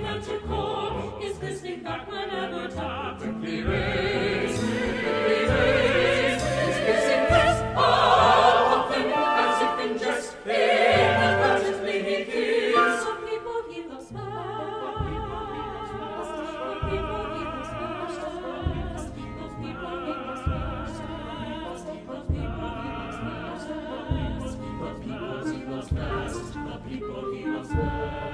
Manticore is glistening back whenever tapped. Quickly raise, his piercing breast, often as if in jest, inadvertently he kills. Some people he loves best, some people he loves best, those people he loves best, those people he loves best, those people he loves best, the people he loves best.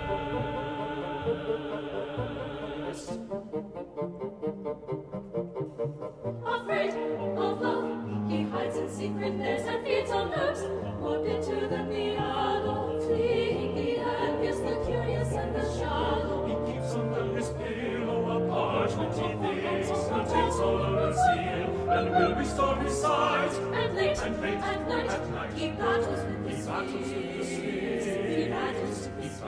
Afraid of love, he hides in secretness and feeds on herbs more bitter than the aloe. Fleeing the envious, the curious, and the shallow, he keeps under his pillow a parchmenty face, contains all the seal, and will restore his sight. And late, at night, he battles with the spheres. He battles with the spheres.